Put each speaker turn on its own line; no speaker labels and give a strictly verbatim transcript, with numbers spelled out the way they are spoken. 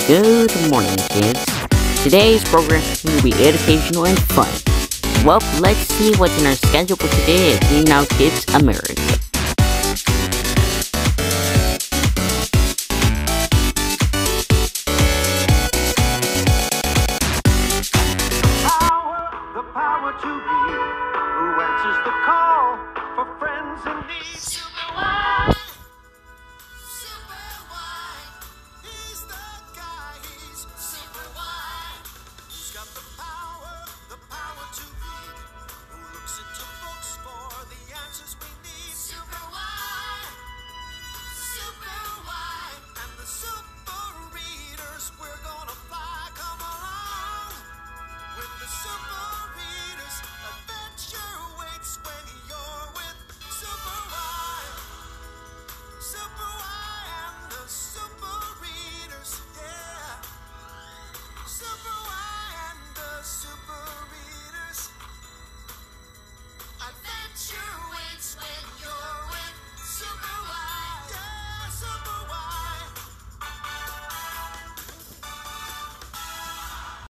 Good morning, kids. Today's program will be educational and fun. Well, let's see what's in our schedule for today at Hey Now Kids America.
Power, the power to be, who answers the call for friends in need.